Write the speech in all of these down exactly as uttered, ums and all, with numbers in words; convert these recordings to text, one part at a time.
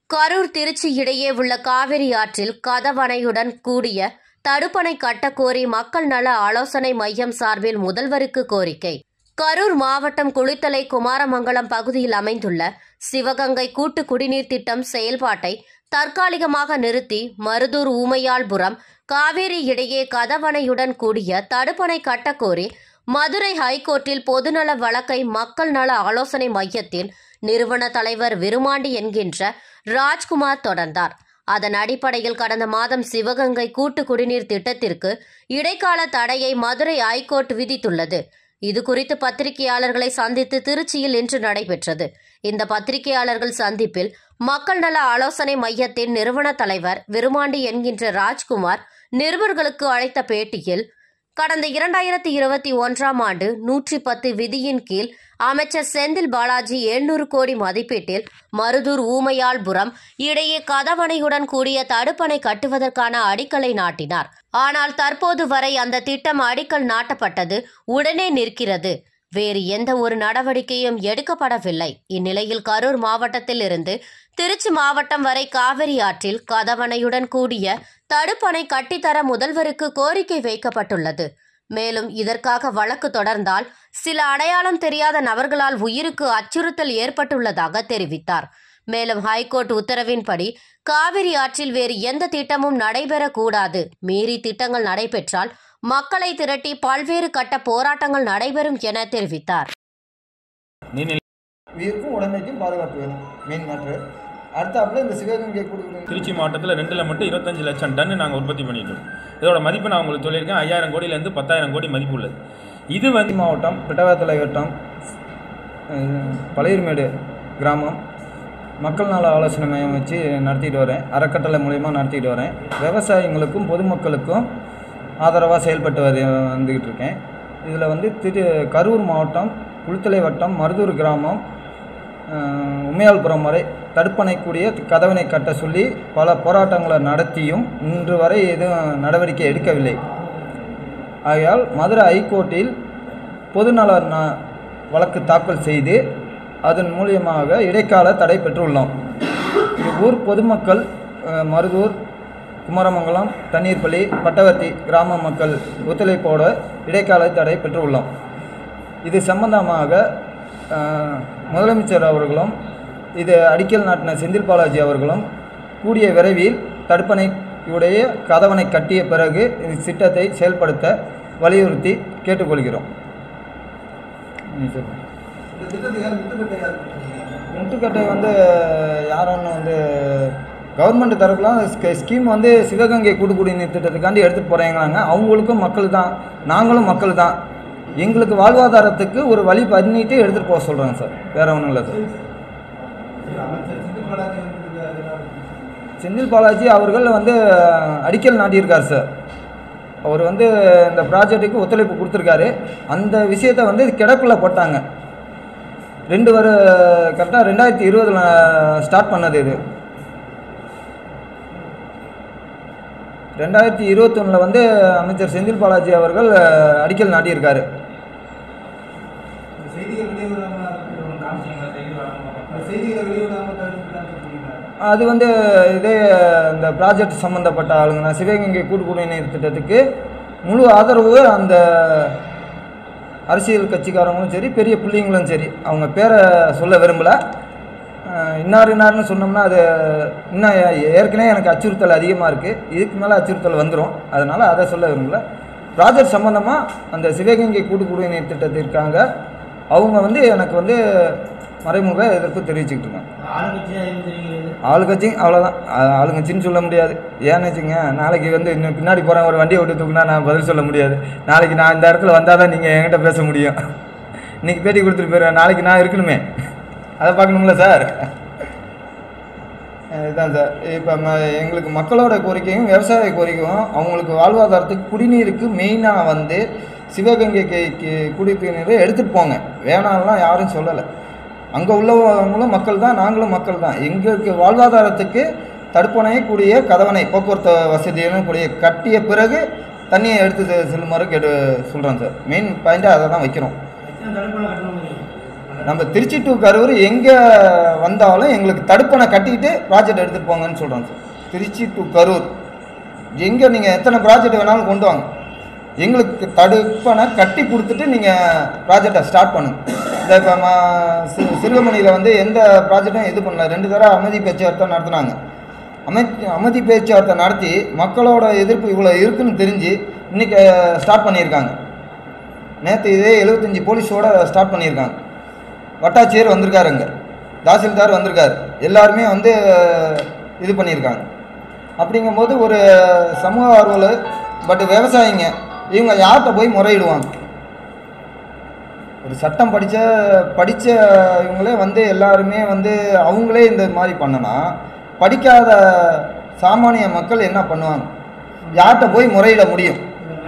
கரூர் திருச்சி இடையே உள்ள காவிரி ஆற்றில் கதவணையுடன் கூடிய தடுப்பணை கட்டக்கோரி மக்கள் நல ஆலோசனை மையம் சார்பில் முதல்வருக்கு கோரிக்கை. கரூர் மாவட்டம் குளித்தலை குமாரமங்கலம் பகுதியில் அமைந்துள்ள சிவகங்கை கூட்டு குடிநீர் திட்டம் செயல்பாட்டை தற்காலிகமாக நிறுத்தி மருதூர் ஊமையாள்புரம் காவேரி இடையே கதவணையுடன் கூடிய தடுப்பணை கட்டக்கோரி மதுரை ஹைகோர்ட்டில் பொதுநல வழக்கை மக்கள் நல ஆலோசனை மையத்தின் நிறுவன தலைவர் விருமாண்டி என்கின்ற ராஜ்குமார் தொடர்ந்தார். அதன் அடிப்படையில் கடந்த மாதம் சிவகங்கை கூட்டு குடிநீர் திட்டத்திற்கு இடைக்கால தடையை மதுரை ஐகோர்ட் விதித்துள்ளது. இதுகுறித்து பத்திரிகையாளர்களை சந்தித்து திருச்சியில் இன்று நடைபெற்றது. இந்த பத்திரிகையாளர்கள் சந்திப்பில் மக்கள் நல ஆலோசனை மையத்தின் நிறுவன தலைவர் விருமாண்டி என்கின்ற ராஜ்குமார் நிருபர்களுக்கு அளித்த பேட்டியில், கடந்த இரண்டாயிரத்தி இருபத்தி ஒன்றாம் ஆண்டு நூற்றி பத்து விதியின் கீழ் அமைச்சர் செந்தில் பாலாஜி எழுநூறு கோடி மதிப்பீட்டில் மருதூர் ஊமையாள்புரம் இடையே கதவணையுடன் கூடிய தடுப்பணை கட்டுவதற்கான அடிக்கலை நாட்டினார். ஆனால் தற்போது வரை அந்த திட்டம் அடிக்கல் நாட்டப்பட்டது உடனே நிற்கிறது. வேறு எந்த ஒரு நடவடிக்கையும் எடுக்கப்படவில்லை. இந்நிலையில் கரூர் மாவட்டத்தில் இருந்து திருச்சி மாவட்டம் வரை காவிரி ஆற்றில் கதவணையுடன் கூடிய தடுப்பணை கட்டித்தர முதல்வருக்கு கோரிக்கை வைக்கப்பட்டுள்ளது. மேலும் இதற்காக வழக்கு தொடர்ந்தால் சில அடையாளம் தெரியாத நபர்களால் உயிருக்கு அச்சுறுத்தல் ஏற்பட்டுள்ளதாக தெரிவித்தார். மேலும் ஹைகோர்ட் உத்தரவின்படி காவிரி ஆற்றில் வேறு எந்த திட்டமும் நடைபெறக்கூடாது. மீறி திட்டங்கள் நடைபெற்றால் மக்களை திரட்டி பல்வேறு கட்ட போராட்டங்கள் நடைபெறும் என தெரிவித்தார். உயிருக்கும் உடமைக்கும் பாதுகாப்பு வேணும். Main matter. அடுத்தாப்புல இந்த சிவகங்கை திருச்சி மாவட்டத்தில் ரெண்டுல மட்டும் இருபத்தஞ்சு லட்சம் டன் நாங்கள் உற்பத்தி பண்ணிட்டோம். இதோட மதிப்பு நான் உங்களுக்கு சொல்லியிருக்கேன், ஐயாயிரம் கோடியிலேருந்து பத்தாயிரம் கோடி மதிப்பு உள்ளது. இது வந்து மாவட்டம் பிட்டவாத்தலை வட்டம் பழையூர்மேடு கிராமம் மக்கள் நல ஆலோசனை மையம் வச்சு நடத்திட்டு வரேன். அறக்கட்டளை மூலயமா நடத்திட்டு வரேன். விவசாயிகளுக்கும் பொதுமக்களுக்கும் ஆதரவாக செயல்பட்டு வர வந்துக்கிட்டு இருக்கேன். இதில் வந்து திரு கரூர் மாவட்டம் குளித்தலை வட்டம் மருதூர் கிராமம் உமையாள்புரம் வரை தடுப்பணைக்கூடிய கதவணை கட்ட சொல்லி பல போராட்டங்களை நடத்தியும் இன்று வரை எதுவும் நடவடிக்கை எடுக்கவில்லை. ஆகையால் மதுரை ஐகோர்ட்டில் பொதுநல வழக்கு தாக்கல் செய்து அதன் மூலியமாக இடைக்கால தடை பெற்றுள்ளோம். ஊர் பொதுமக்கள் மருதூர் குமாரமங்கலம் தண்ணீர்பள்ளி பட்டவர்த்தி கிராம மக்கள் ஒத்துழைப்போட இடைக்கால தடை பெற்றுள்ளோம். இது சம்பந்தமாக முதலமைச்சர் அவர்களும் இது அடிக்கல் நாட்டின செந்தில் பாலாஜி அவர்களும் கூடிய விரைவில் தடுப்பணையுடைய கதவணை கட்டிய பிறகு இந்த திட்டத்தை செயல்படுத்த வலியுறுத்தி கேட்டுக்கொள்கிறோம். முட்டுக்கட்டை வந்து யாருன்னு வந்து கவர்மெண்ட் தரப்புலாம் ஸ்கீம் வந்து சிவகங்கை கூட்டு குடிநீர் திட்டத்துக்காண்டி எடுத்துகிட்டு போகிறேங்கிறாங்க. அவங்களுக்கும் மக்கள் தான், நாங்களும் மக்கள் தான். எங்களுக்கு வாழ்வாதாரத்துக்கு ஒரு வழி பண்ணிட்டு எடுத்துகிட்டு போக சொல்கிறாங்க சார். வேறு ஒன்றும் இல்லை சார். செந்தில் பாலாஜி அவர்கள் வந்து அடிக்கல் நாட்டியிருக்கார் சார். அவர் வந்து இந்த ப்ராஜெக்ட்டுக்கு ஒத்துழைப்பு கொடுத்துருக்காரு. அந்த விஷயத்தை வந்து கிடப்பில் போட்டாங்க. ரெண்டு வர கரெக்டாக ரெண்டாயிரத்தி இருபதில் ஸ்டார்ட் பண்ணது. இது ரெண்டாயிரத்தி இருபத்தொன்னில் வந்து அமைச்சர் செந்தில் பாலாஜி அவர்கள் அடிக்கல் நாட்டியிருக்காரு. அது வந்து இதே இந்த ப்ராஜெக்ட் சம்மந்தப்பட்ட ஆளுங்க சிவகங்கை கூட்டு குடிநீர் திட்டத்துக்கு முழு ஆதரவு அந்த அரசியல் கட்சிக்காரங்களும் சரி பெரிய பிள்ளைங்களும் சரி, அவங்க பேரை சொல்ல விரும்பலை. இன்னார் இன்னார்னு சொன்னோம்னா அது இன்னும் ஏற்கனவே எனக்கு அச்சுறுத்தல் அதிகமாக இருக்குது. இதுக்கு மேலே அச்சுறுத்தல் வந்துடும். அதனால் அதை சொல்ல விரும்பலை. ப்ராஜெக்ட் சம்மந்தமாக அந்த சிவகங்கை கூட்டு குடிநீர் திட்டத்திற்காக அவங்க வந்து எனக்கு வந்து மறைமுக எதிர்ப்பு தெரிவிச்சுக்கிட்டு இருக்காங்க. ஆளுங்கட்சி அவ்வளோதான். ஆளுங்கட்சின்னு சொல்ல முடியாது. ஏன்னு வச்சுங்க, நாளைக்கு வந்து இன்னும் பின்னாடி போகிறேன் ஒரு வண்டியை விட்டு தூக்குனா நான் பதில் சொல்ல முடியாது. நாளைக்கு நான் இந்த இடத்துல வந்தால் தான் நீங்கள் என்கிட்ட பேச முடியும். இன்றைக்கி பேட்டி கொடுத்துட்டு போயிடுவேன், நாளைக்கு நான் இருக்கணுமே, அதை பார்க்கணுங்களா சார்? இதுதான் சார். இப்போ ம எங்களுக்கு மக்களோட கோரிக்கையும் விவசாய கோரிக்கையும் அவங்களுக்கு வாழ்வாதாரத்துக்கு குடிநீருக்கு மெயினாக வந்து சிவகங்கை குடிநீரை எடுத்துகிட்டு போங்க, வேணாம்லாம் யாரும் சொல்லலை. அங்கே உள்ளவங்களும் மக்கள் தான், நாங்களும் மக்கள் தான். எங்களுக்கு வாழ்வாதாரத்துக்கு தடுப்பணை கூடிய கதவணை போக்குவரத்து வசதியான கூடிய கட்டிய பிறகு தண்ணியை எடுத்து செல்லுமாறு கேட்டு சொல்கிறோம் சார். மெயின் பாயிண்ட்டாக அதை தான் வைக்கிறோம். நம்ம திருச்சி டு கரூர் எங்கே வந்தாலும் எங்களுக்கு தடுப்பணை கட்டிக்கிட்டு ப்ராஜெக்ட் எடுத்துகிட்டு போங்கன்னு சொல்கிறோம் சார். திருச்சி டு கரூர் எங்கே நீங்கள் எத்தனை ப்ராஜெக்ட் வேணாலும் கொண்டு வாங்க, எங்களுக்கு தடுப்பணை கட்டி கொடுத்துட்டு நீங்கள் ப்ராஜெக்டை ஸ்டார்ட் பண்ணுங்கள். இந்த இப்போ மா சி சிறுகமணியில் வந்து எந்த ப்ராஜெக்டும் இது பண்ணல. ரெண்டு தடவை அமைதி பேச்சுவார்த்தை நடத்தினாங்க. அமை அமைதி பேச்சுவார்த்தை நடத்தி மக்களோட எதிர்ப்பு இவ்வளோ இருக்குன்னு தெரிஞ்சு இன்றைக்கி ஸ்டார்ட் பண்ணியிருக்காங்க. நேற்று இதே எழுபத்தஞ்சி போலீஸோடு ஸ்டார்ட் பண்ணியிருக்காங்க. வட்டாட்சியர் வந்திருக்காரு, அங்கே தாசில்தார் வந்திருக்காரு, எல்லாருமே வந்து இது பண்ணியிருக்காங்க. அப்படிங்கும்போது ஒரு சமூக ஆர்வலர் பட் விவசாயிங்க இவங்க யார்கிட்ட போய் முறையிடுவாங்க? ஒரு சட்டம் படித்த படித்த இவங்களே வந்து எல்லாருமே வந்து அவங்களே இந்த மாதிரி பண்ணனா படிக்காத சாமானிய மக்கள் என்ன பண்ணுவாங்க? யார்கிட்ட போய் முறையிட முடியும்?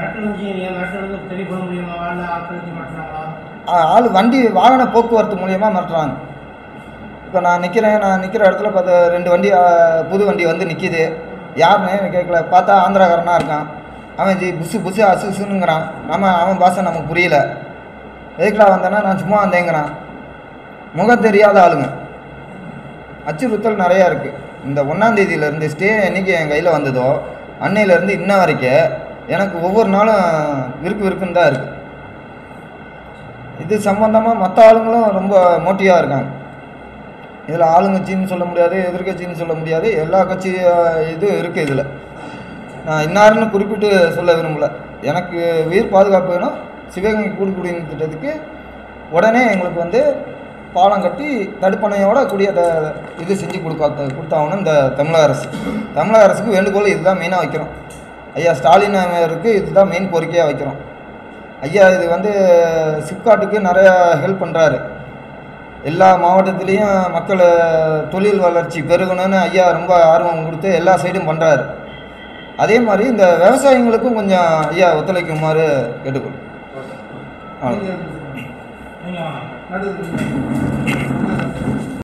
ஆள் வண்டி வாகன போக்குவரத்து மூலியமாக மிரட்டுறாங்க. இப்போ நான் நிற்கிறேன், நான் நிற்கிற இடத்துல பார்த்து ரெண்டு வண்டி புது வண்டி வந்து நிற்கிது. யாருன்னு கேட்கல, பார்த்தா ஆந்திராக்காரனாக இருக்கான். அவன் ஜி புசு புசு அசுசுங்கிறான். நம்ம அவன் பாஷை நமக்கு புரியல. எதுக்குடா வந்தேன்னா நான் சும்மா வந்தேங்கிறான். முகம் தெரியாத ஆளுங்க. அச்சுறுத்தல் நிறையா இருக்குது. இந்த ஒன்றாந்தேதியிலேருந்து ஸ்டே என்றைக்கு என் கையில் வந்ததோ அன்னையிலேருந்து இன்ன வரைக்கும் எனக்கு ஒவ்வொரு நாளும் விருக்கு விருக்குன்னு தான் இருக்குது. இது சம்பந்தமாக மற்ற ஆளுங்களும் ரொம்ப மோட்டிவாக இருக்காங்க. இதில் ஆளுங்கட்சின்னு சொல்ல முடியாது, எதிர்கட்சின்னு சொல்ல முடியாது, எல்லா கட்சி இதுவும் இருக்குது. இதில் நான் இன்னாருன்னு குறிப்பிட்டு சொல்ல விரும்பலை. எனக்கு உயிர் பாதுகாப்பு வேணும். சிவகங்கை கூடுகுடியின் திட்டத்துக்கு உடனே எங்களுக்கு வந்து பாலம் கட்டி தடுப்பணையோட கூடிய இது செஞ்சு கொடுக்கா கொடுத்தாகணும் இந்த தமிழக அரசு. தமிழக அரசுக்கு வேண்டுகோள் இதுதான் மெயினாக வைக்கிறோம். ஐயா ஸ்டாலின் அவருக்கு இதுதான் மெயின் கோரிக்கையாக வைக்கிறோம். ஐயா இது வந்து சிப்காட்டுக்கு நிறையா ஹெல்ப் பண்ணுறாரு. எல்லா மாவட்டத்துலேயும் மக்கள் தொழில் வளர்ச்சி பெருகணும்னு ஐயா ரொம்ப ஆர்வம் கொடுத்து எல்லா சைடும் பண்ணுறாரு. அதே மாதிரி இந்த விவசாயிகளுக்கும் கொஞ்சம் ஐயா ஒத்துழைக்குமாறு கேட்டுக்கொள்ளும். அவ்வளோ.